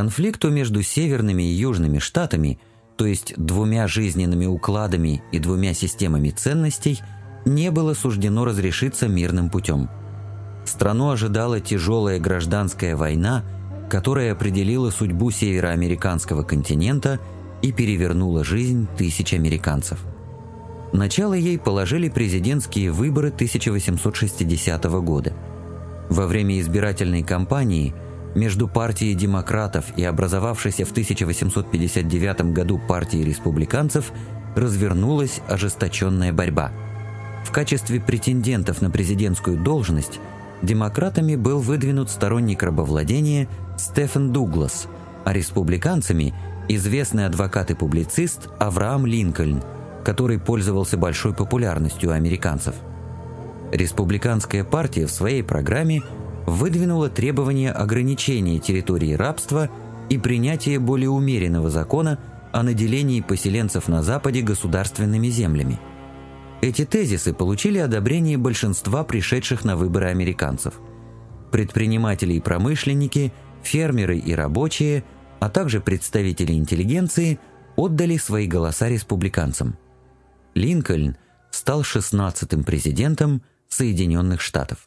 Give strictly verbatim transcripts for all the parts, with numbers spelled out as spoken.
Конфликту между северными и южными штатами, то есть двумя жизненными укладами и двумя системами ценностей, не было суждено разрешиться мирным путем. Страну ожидала тяжелая гражданская война, которая определила судьбу североамериканского континента и перевернула жизнь тысяч американцев. Начало ей положили президентские выборы тысяча восемьсот шестидесятого года. Во время избирательной кампании между партией демократов и образовавшейся в тысяча восемьсот пятьдесят девятом году партией республиканцев развернулась ожесточенная борьба. В качестве претендентов на президентскую должность демократами был выдвинут сторонник рабовладения Стефен Дуглас, а республиканцами – известный адвокат и публицист Авраам Линкольн, который пользовался большой популярностью у американцев. Республиканская партия в своей программе выдвинула требование ограничения территории рабства и принятия более умеренного закона о наделении поселенцев на Западе государственными землями. Эти тезисы получили одобрение большинства пришедших на выборы американцев. Предприниматели и промышленники, фермеры и рабочие, а также представители интеллигенции отдали свои голоса республиканцам. Линкольн стал шестнадцатым президентом Соединенных Штатов.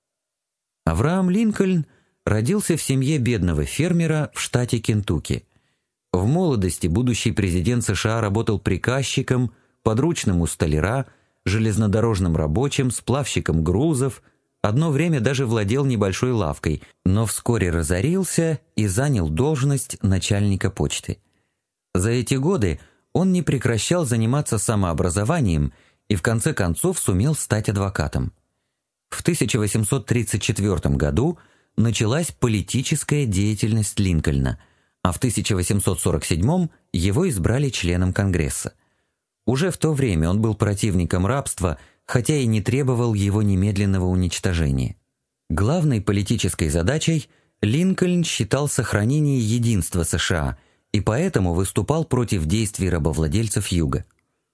Авраам Линкольн родился в семье бедного фермера в штате Кентукки. В молодости будущий президент США работал приказчиком, подручным у столяра, железнодорожным рабочим, сплавщиком грузов, одно время даже владел небольшой лавкой, но вскоре разорился и занял должность начальника почты. За эти годы он не прекращал заниматься самообразованием и в конце концов сумел стать адвокатом. В тысяча восемьсот тридцать четвёртом году началась политическая деятельность Линкольна, а в тысяча восемьсот сорок седьмом его избрали членом Конгресса. Уже в то время он был противником рабства, хотя и не требовал его немедленного уничтожения. Главной политической задачей Линкольн считал сохранение единства США и поэтому выступал против действий рабовладельцев Юга.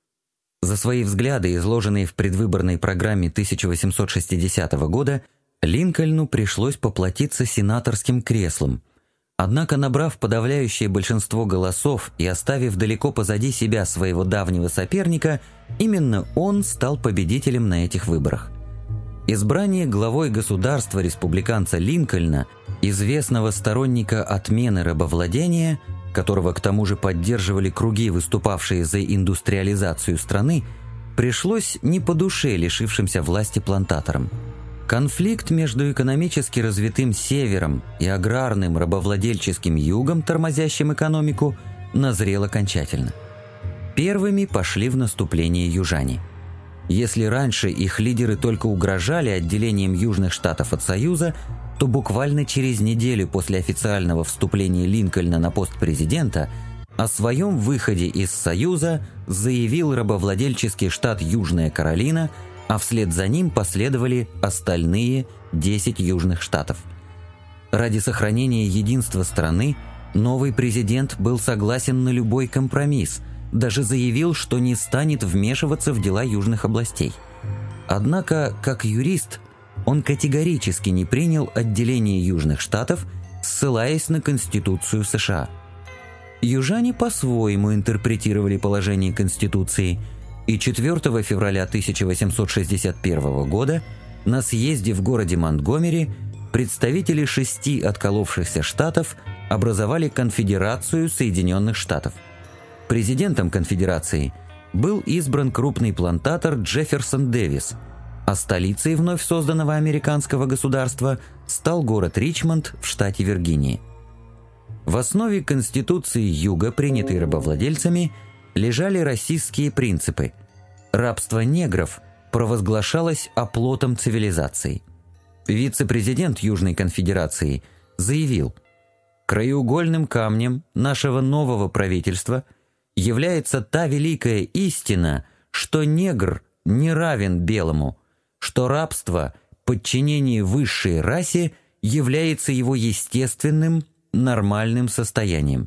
За свои взгляды, изложенные в предвыборной программе тысяча восемьсот шестидесятого года, Линкольну пришлось поплатиться сенаторским креслом. Однако, набрав подавляющее большинство голосов и оставив далеко позади себя своего давнего соперника, именно он стал победителем на этих выборах. Избрание главой государства республиканца Линкольна, известного сторонника отмены рабовладения, которого к тому же поддерживали круги, выступавшие за индустриализацию страны, пришлось не по душе лишившимся власти плантаторам. Конфликт между экономически развитым севером и аграрным рабовладельческим югом, тормозящим экономику, назрел окончательно. Первыми пошли в наступление южане. Если раньше их лидеры только угрожали отделением южных штатов от Союза, то буквально через неделю после официального вступления Линкольна на пост президента о своем выходе из Союза заявил рабовладельческий штат Южная Каролина, а вслед за ним последовали остальные десять южных штатов. Ради сохранения единства страны новый президент был согласен на любой компромисс, даже заявил, что не станет вмешиваться в дела южных областей. Однако, как юрист, он категорически не принял отделение южных штатов, ссылаясь на Конституцию США. Южане по-своему интерпретировали положение Конституции, и четвёртого февраля тысяча восемьсот шестьдесят первого года на съезде в городе Монтгомери представители шести отколовшихся штатов образовали Конфедерацию Соединенных Штатов. Президентом конфедерации был избран крупный плантатор Джефферсон Дэвис, а столицей вновь созданного американского государства стал город Ричмонд в штате Виргиния. В основе Конституции Юга, принятой рабовладельцами, лежали расистские принципы. Рабство негров провозглашалось оплотом цивилизации. Вице-президент Южной конфедерации заявил: «Краеугольным камнем нашего нового правительства является та великая истина, что негр не равен белому, что рабство, подчинение высшей расе, является его естественным, нормальным состоянием».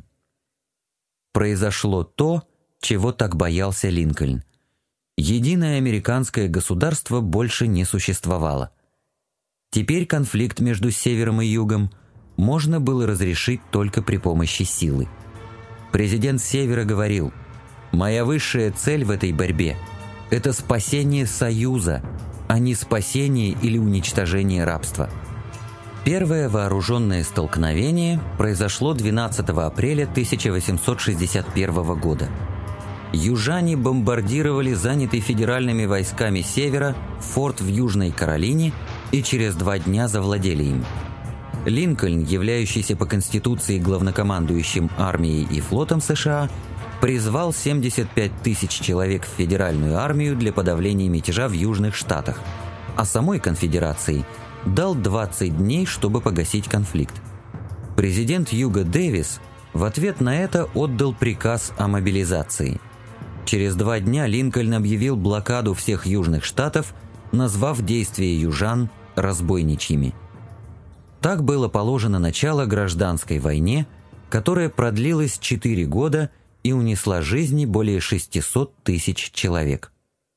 Произошло то, чего так боялся Линкольн. Единое американское государство больше не существовало. Теперь конфликт между севером и югом можно было разрешить только при помощи силы. Президент Севера говорил: «Моя высшая цель в этой борьбе – это спасение Союза, а не спасение или уничтожение рабства». Первое вооруженное столкновение произошло двенадцатого апреля тысяча восемьсот шестьдесят первого года. Южане бомбардировали занятый федеральными войсками Севера форт в Южной Каролине и через два дня завладели им. Линкольн, являющийся по Конституции главнокомандующим армией и флотом США, призвал семьдесят пять тысяч человек в федеральную армию для подавления мятежа в Южных Штатах, а самой конфедерации дал двадцать дней, чтобы погасить конфликт. Президент Хьюго Дэвис в ответ на это отдал приказ о мобилизации. Через два дня Линкольн объявил блокаду всех Южных Штатов, назвав действия южан разбойничьими. Так было положено начало гражданской войне, которая продлилась четыре года и унесла жизни более шестисот тысяч человек.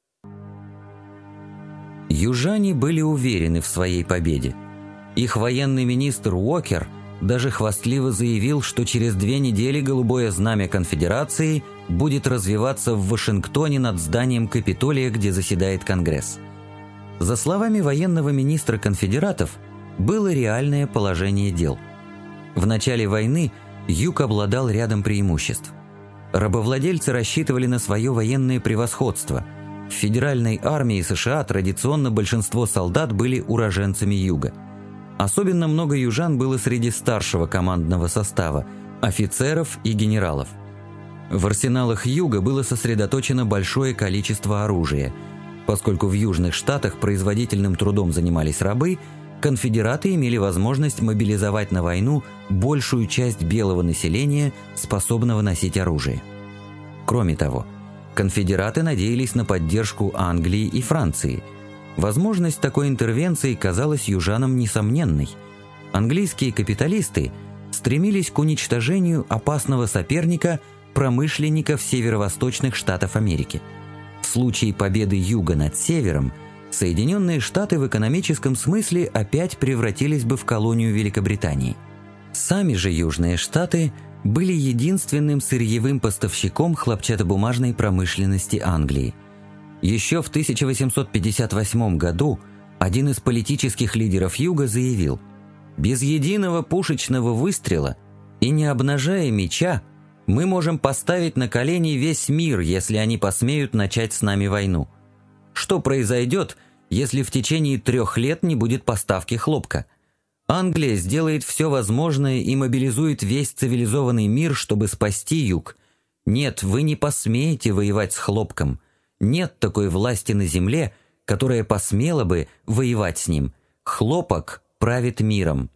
Южане были уверены в своей победе. Их военный министр Уокер даже хвастливо заявил, что через две недели голубое знамя конфедерации будет развиваться в Вашингтоне над зданием Капитолия, где заседает Конгресс. За словами военного министра конфедератов, было реальное положение дел. В начале войны Юг обладал рядом преимуществ. Рабовладельцы рассчитывали на свое военное превосходство. В федеральной армии США традиционно большинство солдат были уроженцами Юга. Особенно много южан было среди старшего командного состава, офицеров и генералов. В арсеналах Юга было сосредоточено большое количество оружия. Поскольку в Южных Штатах производительным трудом занимались рабы, конфедераты имели возможность мобилизовать на войну большую часть белого населения, способного носить оружие. Кроме того, конфедераты надеялись на поддержку Англии и Франции. Возможность такой интервенции казалась южанам несомненной. Английские капиталисты стремились к уничтожению опасного соперника промышленников северо-восточных штатов Америки. В случае победы Юга над Севером Соединенные Штаты в экономическом смысле опять превратились бы в колонию Великобритании. Сами же Южные Штаты были единственным сырьевым поставщиком хлопчатобумажной промышленности Англии. Еще в тысяча восемьсот пятьдесят восьмом году один из политических лидеров Юга заявил: «Без единого пушечного выстрела и не обнажая меча мы можем поставить на колени весь мир, если они посмеют начать с нами войну. Что произойдет, если в течение трех лет не будет поставки хлопка? Англия сделает все возможное и мобилизует весь цивилизованный мир, чтобы спасти Юг. Нет, вы не посмеете воевать с хлопком. Нет такой власти на земле, которая посмела бы воевать с ним. Хлопок правит миром».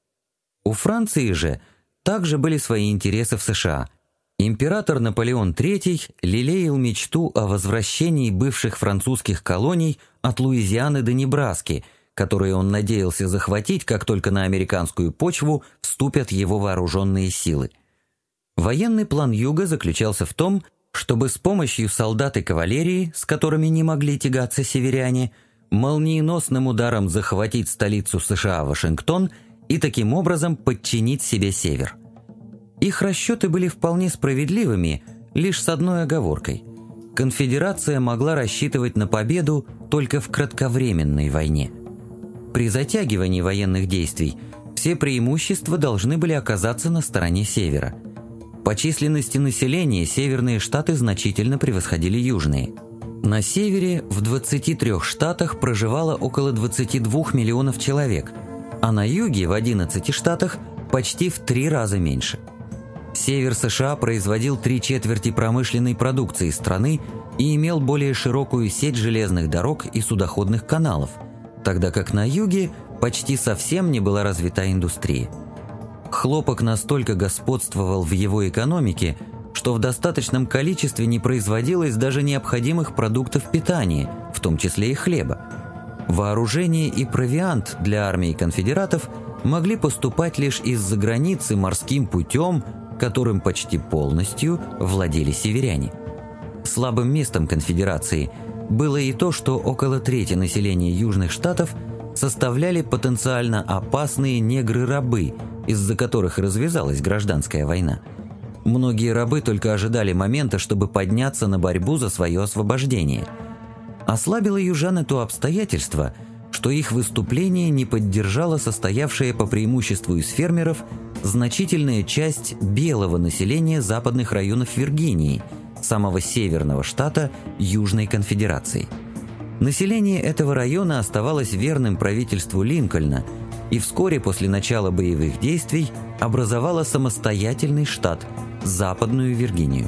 У Франции же также были свои интересы в США. Император Наполеон третий лелеял мечту о возвращении бывших французских колоний от Луизианы до Небраски, которые он надеялся захватить, как только на американскую почву вступят его вооруженные силы. Военный план Юга заключался в том, чтобы с помощью солдат и кавалерии, с которыми не могли тягаться северяне, молниеносным ударом захватить столицу США Вашингтон и таким образом подчинить себе север. Их расчеты были вполне справедливыми, лишь с одной оговоркой. Конфедерация могла рассчитывать на победу только в кратковременной войне. При затягивании военных действий все преимущества должны были оказаться на стороне севера. По численности населения северные штаты значительно превосходили южные. На севере в двадцати трёх штатах проживало около двадцати двух миллионов человек, а на юге в одиннадцати штатах почти в три раза меньше. Север США производил три четверти промышленной продукции страны и имел более широкую сеть железных дорог и судоходных каналов, тогда как на юге почти совсем не была развита индустрия. Хлопок настолько господствовал в его экономике, что в достаточном количестве не производилось даже необходимых продуктов питания, в том числе и хлеба. Вооружение и провиант для армии конфедератов могли поступать лишь из-за границы морским путем, которым почти полностью владели северяне. Слабым местом конфедерации было и то, что около трети населения Южных Штатов составляли потенциально опасные негры-рабы, из-за которых развязалась гражданская война. Многие рабы только ожидали момента, чтобы подняться на борьбу за свое освобождение. Ослабило южан это обстоятельство, что их выступление не поддержала состоявшая по преимуществу из фермеров значительная часть белого населения западных районов Виргинии, самого северного штата Южной Конфедерации. Население этого района оставалось верным правительству Линкольна и вскоре после начала боевых действий образовало самостоятельный штат – Западную Виргинию.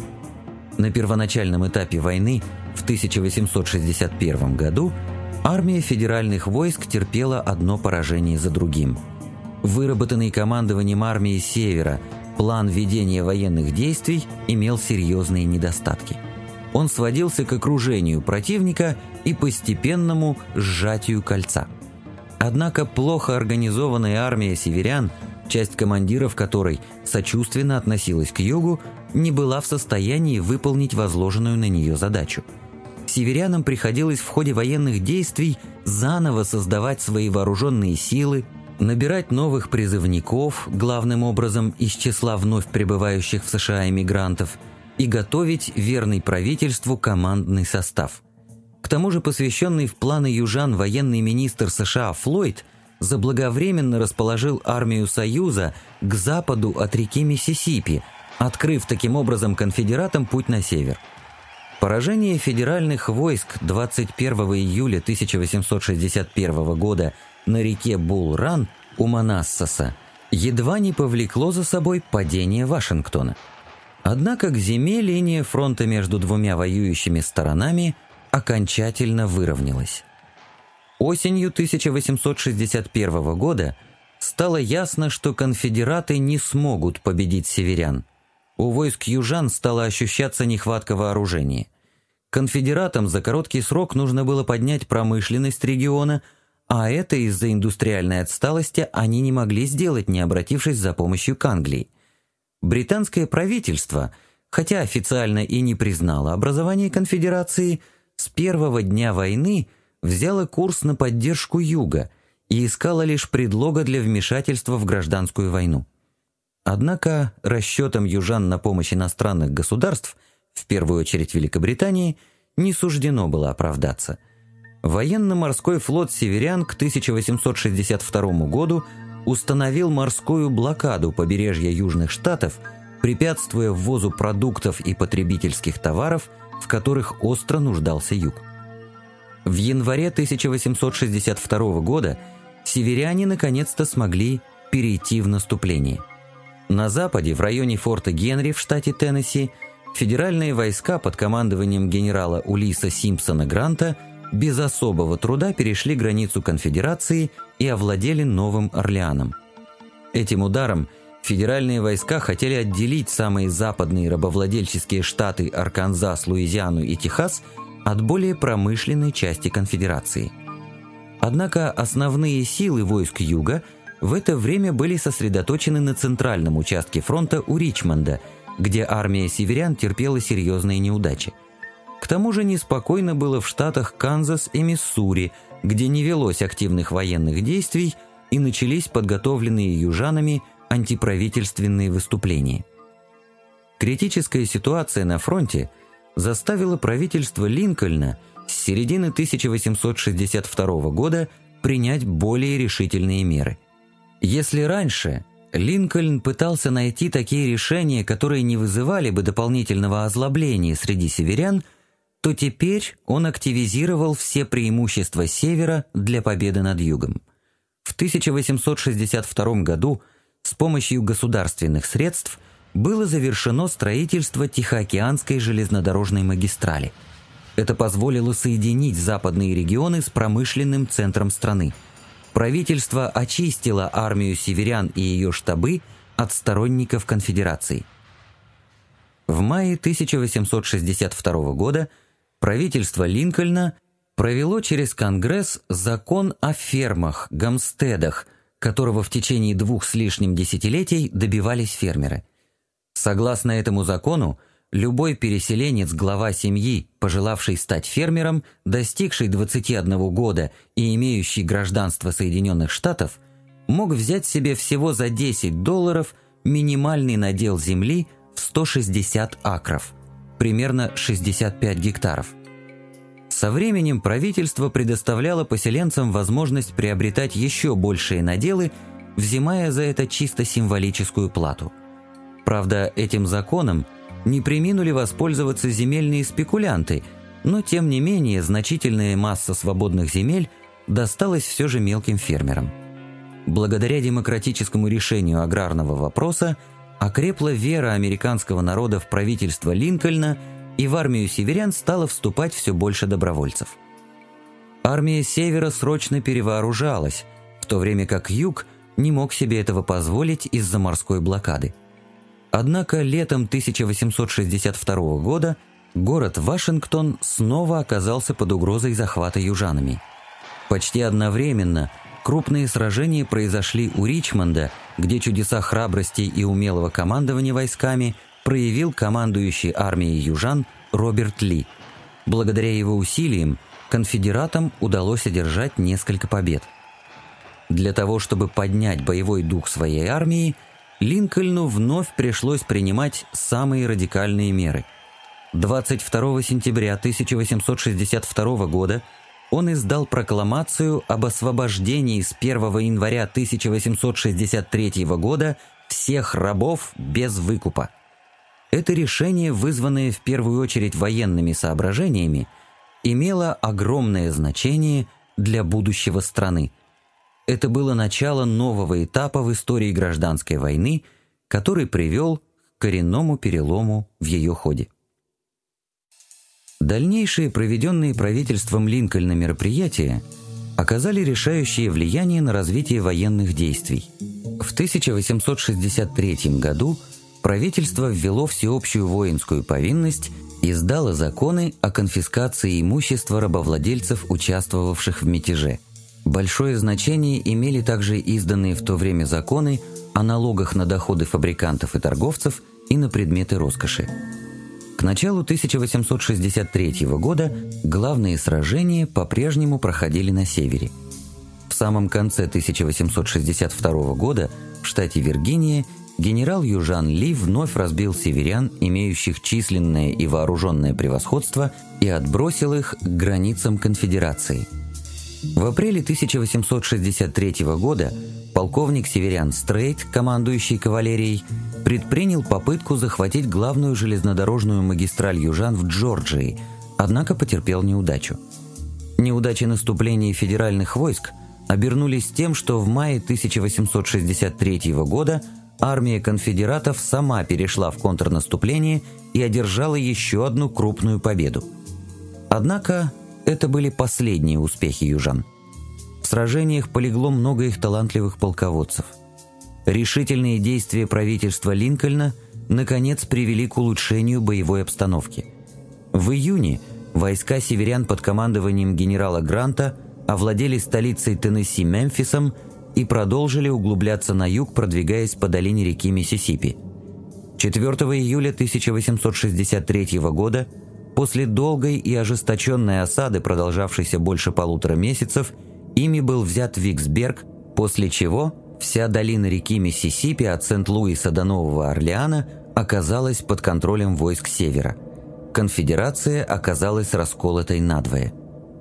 На первоначальном этапе войны в тысяча восемьсот шестьдесят первом году армия федеральных войск терпела одно поражение за другим. Выработанный командованием армии Севера план ведения военных действий имел серьезные недостатки. Он сводился к окружению противника и постепенному сжатию кольца. Однако плохо организованная армия северян, часть командиров которой сочувственно относилась к югу, не была в состоянии выполнить возложенную на нее задачу. Северянам приходилось в ходе военных действий заново создавать свои вооруженные силы, набирать новых призывников, главным образом из числа вновь прибывающих в США эмигрантов, и готовить верный правительству командный состав. К тому же посвященный в планы южан военный министр США Флойд заблаговременно расположил армию Союза к западу от реки Миссисипи, открыв таким образом конфедератам путь на север. Поражение федеральных войск двадцать первого июля тысяча восемьсот шестьдесят первого года на реке Булл-Ран у Манассаса едва не повлекло за собой падение Вашингтона. Однако к зиме линия фронта между двумя воюющими сторонами окончательно выровнялась. Осенью тысяча восемьсот шестьдесят первого года стало ясно, что конфедераты не смогут победить северян. У войск южан стала ощущаться нехватка вооружения. Конфедератам за короткий срок нужно было поднять промышленность региона, а это из-за индустриальной отсталости они не могли сделать, не обратившись за помощью к Англии. Британское правительство, хотя официально и не признало образование конфедерации, с первого дня войны взяло курс на поддержку Юга и искало лишь предлога для вмешательства в гражданскую войну. Однако расчетам южан на помощь иностранных государств, в первую очередь Великобритании, не суждено было оправдаться. Военно-морской флот северян к тысяча восемьсот шестьдесят второму году установил морскую блокаду побережья Южных Штатов, препятствуя ввозу продуктов и потребительских товаров, в которых остро нуждался Юг. В январе тысяча восемьсот шестьдесят второго года северяне наконец-то смогли перейти в наступление. На западе, в районе форта Генри в штате Теннесси, федеральные войска под командованием генерала Улисса Симпсона Гранта без особого труда перешли границу конфедерации и овладели Новым Орлеаном. Этим ударом федеральные войска хотели отделить самые западные рабовладельческие штаты Арканзас, Луизиану и Техас от более промышленной части конфедерации. Однако основные силы войск Юга в это время были сосредоточены на центральном участке фронта у Ричмонда, где армия северян терпела серьезные неудачи. К тому же неспокойно было в штатах Канзас и Миссури, где не велось активных военных действий и начались подготовленные южанами антиправительственные выступления. Критическая ситуация на фронте заставила правительство Линкольна с середины тысяча восемьсот шестьдесят второго года принять более решительные меры. Если раньше Линкольн пытался найти такие решения, которые не вызывали бы дополнительного озлобления среди северян, то теперь он активизировал все преимущества Севера для победы над Югом. В тысяча восемьсот шестьдесят втором году с помощью государственных средств было завершено строительство Тихоокеанской железнодорожной магистрали. Это позволило соединить западные регионы с промышленным центром страны. Правительство очистило армию северян и ее штабы от сторонников конфедерации. В мае тысяча восемьсот шестьдесят второго года правительство Линкольна провело через Конгресс закон о фермах, гомстедах, которого в течение двух с лишним десятилетий добивались фермеры. Согласно этому закону, любой переселенец, глава семьи, пожелавший стать фермером, достигший двадцати одного года и имеющий гражданство Соединенных Штатов, мог взять себе всего за десять долларов минимальный надел земли в сто шестьдесят акров, примерно шестьдесят пять гектаров. Со временем правительство предоставляло поселенцам возможность приобретать еще большие наделы, взимая за это чисто символическую плату. Правда, этим законом не преминули воспользоваться земельные спекулянты, но тем не менее значительная масса свободных земель досталась все же мелким фермерам. Благодаря демократическому решению аграрного вопроса окрепла вера американского народа в правительство Линкольна, и в армию северян стало вступать все больше добровольцев. Армия Севера срочно перевооружалась, в то время как Юг не мог себе этого позволить из-за морской блокады. Однако летом тысяча восемьсот шестьдесят второго года город Вашингтон снова оказался под угрозой захвата южанами. Почти одновременно крупные сражения произошли у Ричмонда, где чудеса храбрости и умелого командования войсками проявил командующий армией южан Роберт Ли. Благодаря его усилиям конфедератам удалось одержать несколько побед. Для того, чтобы поднять боевой дух своей армии, Линкольну вновь пришлось принимать самые радикальные меры. двадцать второго сентября тысяча восемьсот шестьдесят второго года он издал прокламацию об освобождении с первого января тысяча восемьсот шестьдесят третьего года всех рабов без выкупа. Это решение, вызванное в первую очередь военными соображениями, имело огромное значение для будущего страны. Это было начало нового этапа в истории гражданской войны, который привел к коренному перелому в ее ходе. Дальнейшие проведенные правительством Линкольна мероприятия оказали решающее влияние на развитие военных действий. В тысяча восемьсот шестьдесят третьем году правительство ввело всеобщую воинскую повинность и издало законы о конфискации имущества рабовладельцев, участвовавших в мятеже. Большое значение имели также изданные в то время законы о налогах на доходы фабрикантов и торговцев и на предметы роскоши. К началу тысяча восемьсот шестьдесят третьего года главные сражения по-прежнему проходили на севере. В самом конце тысяча восемьсот шестьдесят второго года в штате Виргиния генерал Южан Ли вновь разбил северян, имеющих численное и вооруженное превосходство, и отбросил их к границам конфедерации. В апреле тысяча восемьсот шестьдесят третьего года полковник северян Стрейт, командующий кавалерией, предпринял попытку захватить главную железнодорожную магистраль южан в Джорджии, однако потерпел неудачу. Неудачи наступления федеральных войск обернулись тем, что в мае тысяча восемьсот шестьдесят третьего года армия конфедератов сама перешла в контрнаступление и одержала еще одну крупную победу. Однако это были последние успехи южан. В сражениях полегло много их талантливых полководцев. Решительные действия правительства Линкольна наконец привели к улучшению боевой обстановки. В июне войска северян под командованием генерала Гранта овладели столицей Теннесси Мемфисом и продолжили углубляться на юг, продвигаясь по долине реки Миссисипи. четвёртого июля тысяча восемьсот шестьдесят третьего года, после долгой и ожесточенной осады, продолжавшейся больше полутора месяцев, ими был взят Виксберг, после чего вся долина реки Миссисипи от Сент-Луиса до Нового Орлеана оказалась под контролем войск Севера. Конфедерация оказалась расколотой надвое.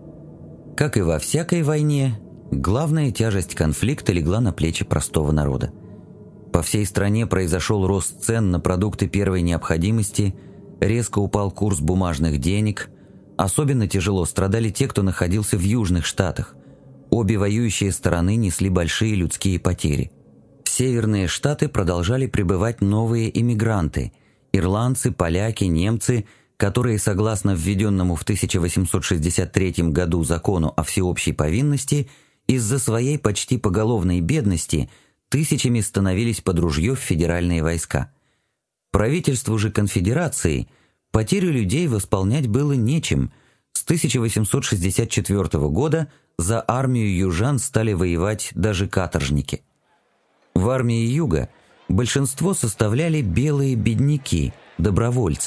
Как и во всякой войне, главная тяжесть конфликта легла на плечи простого народа. По всей стране произошел рост цен на продукты первой необходимости, резко упал курс бумажных денег, особенно тяжело страдали те, кто находился в южных штатах. Обе воюющие стороны несли большие людские потери. В северные штаты продолжали прибывать новые иммигранты – ирландцы, поляки, немцы, которые, согласно введенному в тысяча восемьсот шестьдесят третьем году закону о всеобщей повинности, из-за своей почти поголовной бедности тысячами становились под ружье в федеральные войска. Правительству же конфедерации потерю людей восполнять было нечем. С тысяча восемьсот шестьдесят четвёртого года за армию южан стали воевать даже каторжники. В армии Юга большинство составляли белые бедняки, добровольцы,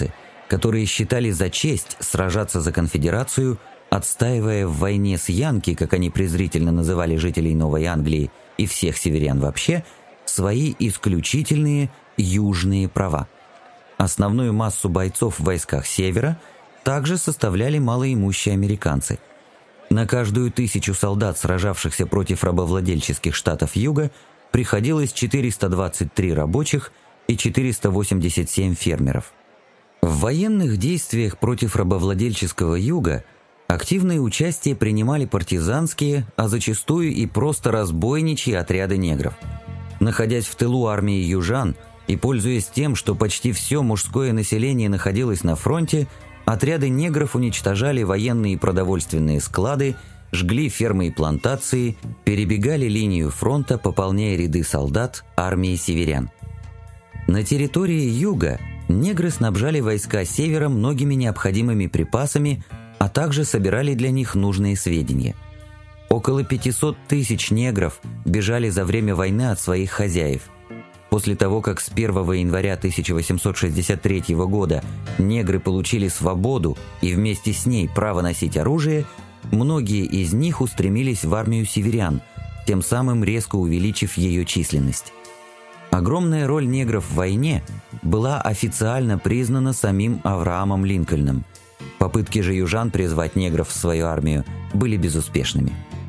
которые считали за честь сражаться за конфедерацию, отстаивая в войне с янки, как они презрительно называли жителей Новой Англии и всех северян вообще, свои исключительные южные права. Основную массу бойцов в войсках Севера также составляли малоимущие американцы. На каждую тысячу солдат, сражавшихся против рабовладельческих штатов Юга, приходилось четыреста двадцать три рабочих и четыреста восемьдесят семь фермеров. В военных действиях против рабовладельческого Юга активное участие принимали партизанские, а зачастую и просто разбойничьи отряды негров. Находясь в тылу армии южан и пользуясь тем, что почти все мужское население находилось на фронте, отряды негров уничтожали военные и продовольственные склады, жгли фермы и плантации, перебегали линию фронта, пополняя ряды солдат армии северян. На территории юга негры снабжали войска севера многими необходимыми припасами, а также собирали для них нужные сведения. Около пятисот тысяч негров бежали за время войны от своих хозяев. После того, как с первого января тысяча восемьсот шестьдесят третьего года негры получили свободу и вместе с ней право носить оружие, многие из них устремились в армию северян, тем самым резко увеличив ее численность. Огромная роль негров в войне была официально признана самим Авраамом Линкольном. Попытки же южан призвать негров в свою армию были безуспешными.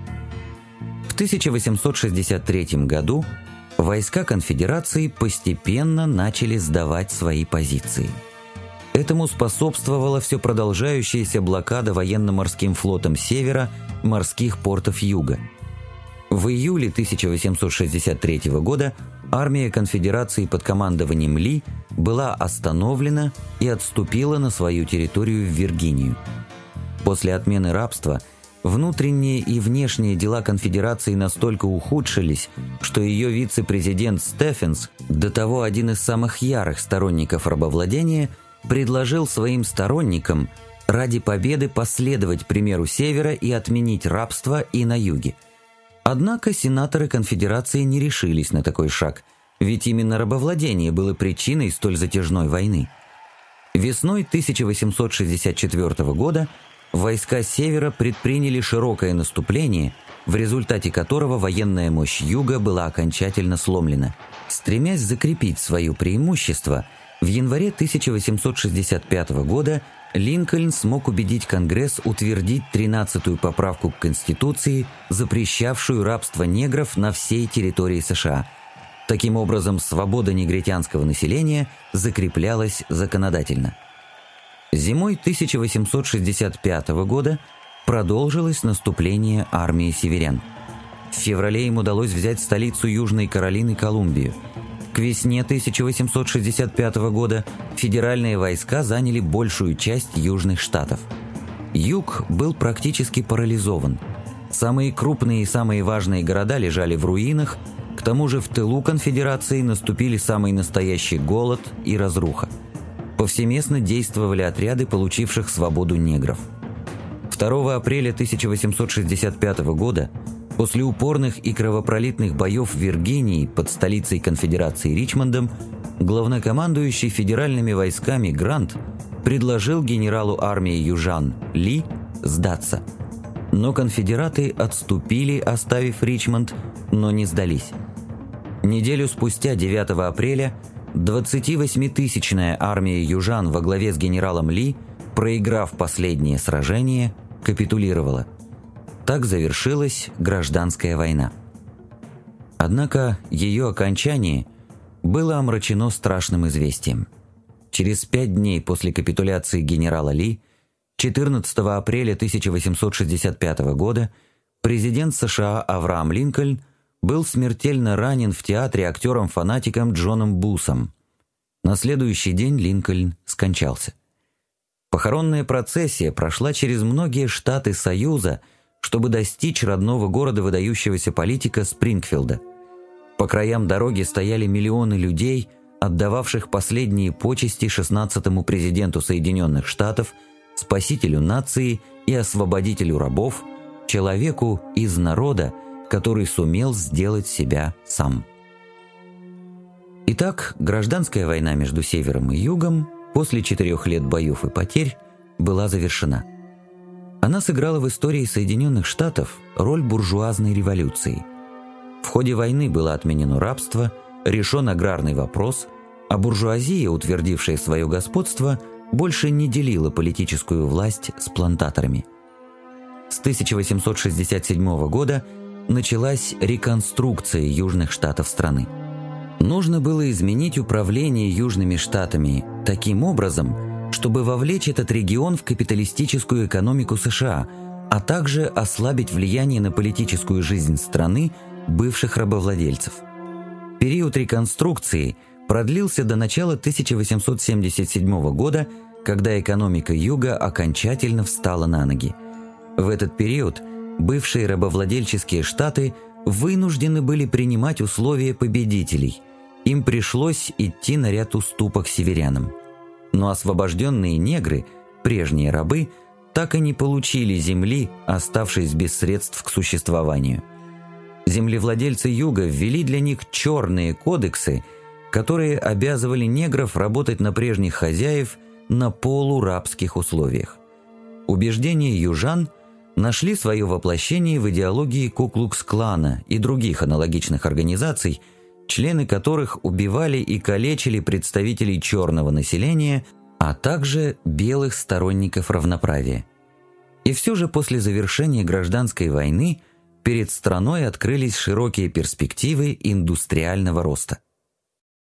В тысяча восемьсот шестьдесят третьем году войска конфедерации постепенно начали сдавать свои позиции. Этому способствовала все продолжающаяся блокада военно-морским флотом Севера морских портов Юга. В июле тысяча восемьсот шестьдесят третьего года армия конфедерации под командованием Ли была остановлена и отступила на свою территорию в Виргинию. После отмены рабства внутренние и внешние дела конфедерации настолько ухудшились, что ее вице-президент Стефенс, до того один из самых ярых сторонников рабовладения, предложил своим сторонникам ради победы последовать примеру Севера и отменить рабство и на юге. Однако сенаторы конфедерации не решились на такой шаг, ведь именно рабовладение было причиной столь затяжной войны. Весной тысяча восемьсот шестьдесят четвёртого года войска Севера предприняли широкое наступление, в результате которого военная мощь Юга была окончательно сломлена. Стремясь закрепить свое преимущество, в январе тысяча восемьсот шестьдесят пятого года Линкольн смог убедить Конгресс утвердить тринадцатую поправку к Конституции, запрещавшую рабство негров на всей территории США. Таким образом, свобода негритянского населения закреплялась законодательно. Зимой тысяча восемьсот шестьдесят пятого года продолжилось наступление армии северян. В феврале им удалось взять столицу Южной Каролины Колумбию. К весне тысяча восемьсот шестьдесят пятого года федеральные войска заняли большую часть южных штатов. Юг был практически парализован. Самые крупные и самые важные города лежали в руинах, к тому же в тылу конфедерации наступили самый настоящий голод и разруха. Повсеместно действовали отряды, получивших свободу негров. второго апреля тысяча восемьсот шестьдесят пятого года после упорных и кровопролитных боев в Виргинии под столицей конфедерации Ричмондом, главнокомандующий федеральными войсками Грант предложил генералу армии южан Ли сдаться. Но конфедераты отступили, оставив Ричмонд, но не сдались. Неделю спустя, девятого апреля, двадцативосьмитысячная армия южан во главе с генералом Ли, проиграв последнее сражение, капитулировала. Так завершилась гражданская война. Однако ее окончание было омрачено страшным известием. Через пять дней после капитуляции генерала Ли, четырнадцатого апреля тысяча восемьсот шестьдесят пятого года, президент США Авраам Линкольн был смертельно ранен в театре актером-фанатиком Джоном Бусом. На следующий день Линкольн скончался. Похоронная процессия прошла через многие штаты Союза, чтобы достичь родного города выдающегося политика Спрингфилда. По краям дороги стояли миллионы людей, отдававших последние почести шестнадцатому президенту Соединенных Штатов, спасителю нации и освободителю рабов, человеку из народа, который сумел сделать себя сам. Итак, гражданская война между Севером и Югом после четырех лет боев и потерь была завершена. Она сыграла в истории Соединенных Штатов роль буржуазной революции. В ходе войны было отменено рабство, решен аграрный вопрос, а буржуазия, утвердившая свое господство, больше не делила политическую власть с плантаторами. С тысяча восемьсот шестьдесят седьмого года началась реконструкция южных штатов страны. Нужно было изменить управление южными штатами таким образом, чтобы вовлечь этот регион в капиталистическую экономику США, а также ослабить влияние на политическую жизнь страны бывших рабовладельцев. Период реконструкции продлился до начала тысяча восемьсот семьдесят седьмого года, когда экономика Юга окончательно встала на ноги. В этот период бывшие рабовладельческие штаты вынуждены были принимать условия победителей. Им пришлось идти на ряд уступок северянам. Но освобожденные негры, прежние рабы, так и не получили земли, оставшись без средств к существованию. Землевладельцы Юга ввели для них черные кодексы, которые обязывали негров работать на прежних хозяев на полурабских условиях. Убеждения южан нашли свое воплощение в идеологии Ку-Клукс-Клана и других аналогичных организаций, члены которых убивали и калечили представителей черного населения, а также белых сторонников равноправия. И все же после завершения гражданской войны перед страной открылись широкие перспективы индустриального роста.